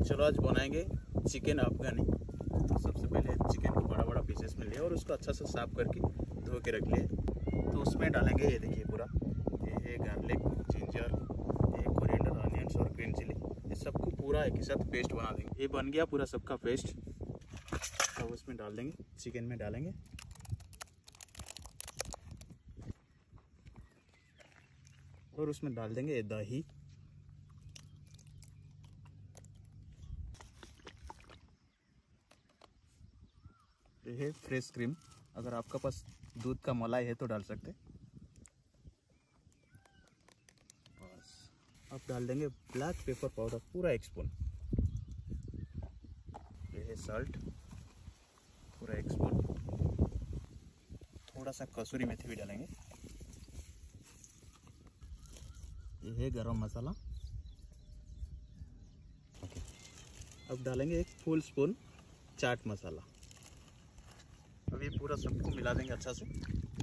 चलो आज बनाएंगे चिकन अफगानी। तो सबसे पहले चिकन को बड़ा बड़ा पीसेस में लिया और उसको अच्छा से साफ करके धो के रख लिए। तो उसमें डालेंगे ये देखिए पूरा ये है गार्लिक, जिंजर, ये कोरिएंडर, अनियंस और ग्रीन चिली। ये सबको पूरा एक ही साथ पेस्ट बना देंगे। ये बन गया पूरा सबका पेस्ट। अब उसमें डाल देंगे, चिकन में डालेंगे। और उसमें डाल देंगे ये दही, ये है फ्रेश क्रीम। अगर आपका पास दूध का मलाई है तो डाल सकते। बस अब डाल देंगे ब्लैक पेपर पाउडर पूरा 1 स्पून। ये है सॉल्ट पूरा 1 स्पून। थोड़ा सा कसूरी मेथी भी डालेंगे। ये है गरम मसाला। अब डालेंगे 1 फुल स्पून चाट मसाला। अब ये पूरा सबको मिला देंगे अच्छा से।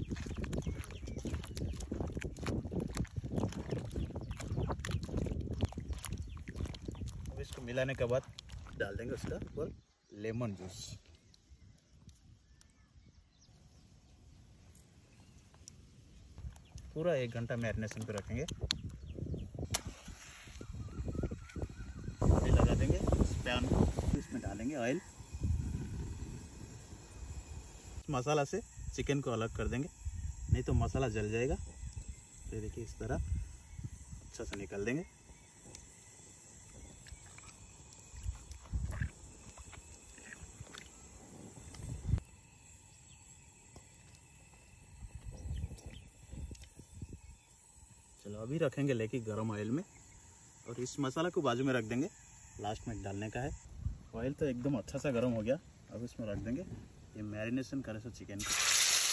अब इसको मिलाने के बाद डाल देंगे उसका और लेमन जूस। पूरा 1 घंटा मैरिनेशन पे रखेंगे। अभी लगा देंगे इस पैन को। इसमें डालेंगे ऑयल। मसाला से चिकन को अलग कर देंगे, नहीं तो मसाला जल जाएगा। तो देखिए इस तरह अच्छा से निकाल देंगे। चलो अभी रखेंगे लेके गरम ऑयल में और इस मसाला को बाजू में रख देंगे, लास्ट में डालने का है। ऑयल तो एकदम अच्छा सा गरम हो गया। अब इसमें रख देंगे ये मैरिनेशन करे सो चिकन को।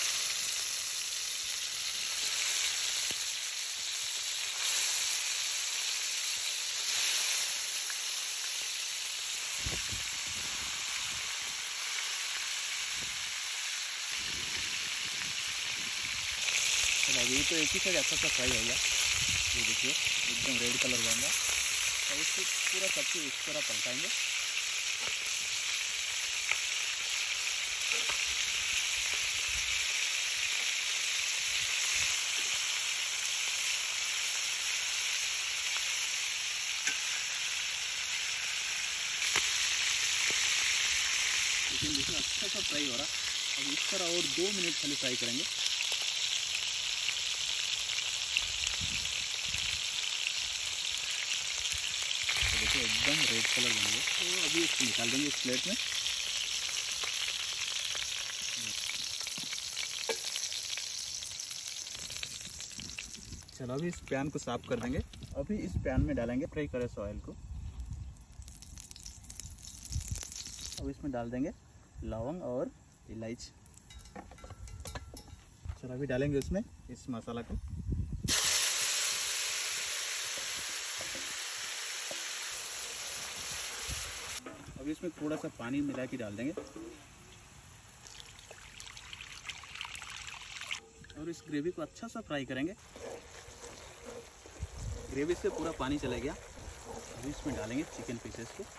चलो अभी तो एक ही साइड अच्छा सा फ्राई हो गया। ये देखिए एकदम रेड कलर बन गया। और इसको पूरा सब्जी इस तरह पलटाएंगे। लेकिन देखिए अच्छा सा फ्राई हो रहा। अब इस तरह और 2 मिनट खाली फ्राई करेंगे। तो देखिए एकदम रेड कलर बन गया। तो अभी इसको निकाल देंगे इस प्लेट में। चलो अभी इस पैन को साफ कर देंगे। अभी इस पैन में डालेंगे फ्राई करे सो ऑयल को। अब इसमें डाल देंगे लौंग और इलायची। चलो अभी डालेंगे उसमें इस मसाला को। अभी इसमें थोड़ा सा पानी मिला के डाल देंगे और इस ग्रेवी को अच्छा सा फ्राई करेंगे। ग्रेवी से पूरा पानी चला गया। अभी इसमें डालेंगे चिकन पीसेस को।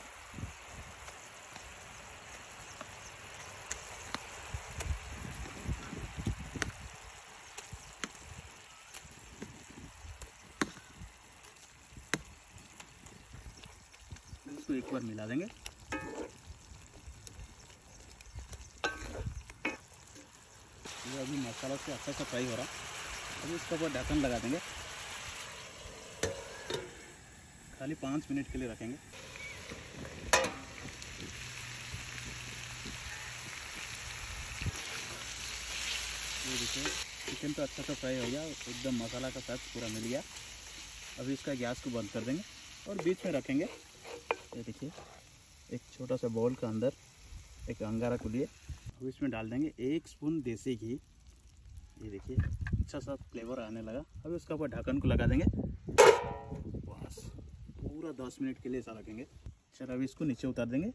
इसको एक बार मिला देंगे। ये अभी मसाला से अच्छा सा फ्राई हो रहा। अभी इसके ऊपर ढक्कन लगा देंगे। खाली 5 मिनट के लिए रखेंगे। ये देखिए चिकन तो अच्छा सा फ्राई हो गया, एकदम मसाला का साथ पूरा मिल गया। अभी इसका गैस को बंद कर देंगे और बीच में रखेंगे। ये देखिए एक छोटा सा बाउल का अंदर एक अंगारा को लिए। अब इसमें डाल देंगे 1 स्पून देसी घी। ये देखिए अच्छा सा फ्लेवर आने लगा। अभी उसका ऊपर ढक्कन को लगा देंगे। बस पूरा 10 मिनट के लिए ऐसा रखेंगे। चलो अभी इसको नीचे उतार देंगे।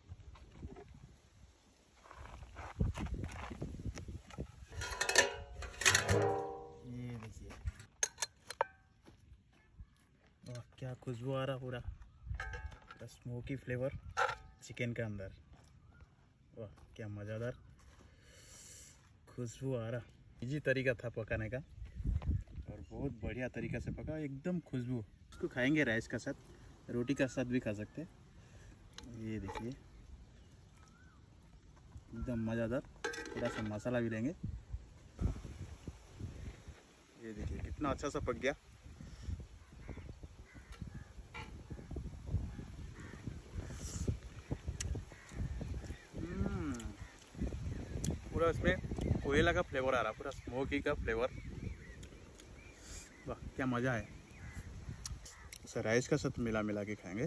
ये देखिए क्या खुशबू आ रहा पूरा। का स्मोकी फ्लेवर चिकन के अंदर। वाह क्या मज़ेदार खुशबू आ रहा। इजी तरीका था पकाने का और बहुत बढ़िया तरीका से पका, एकदम खुशबू। इसको खाएंगे राइस का साथ, रोटी का साथ भी खा सकते हैं। ये देखिए एकदम मज़ेदार। थोड़ा सा मसाला भी लेंगे। ये देखिए कितना अच्छा सा पक गया। पूरा इसमें कोयला का फ्लेवर आ रहा, पूरा स्मोकी का फ्लेवर। वाह क्या मज़ा है। इसे राइस का साथ मिला मिला के खाएंगे।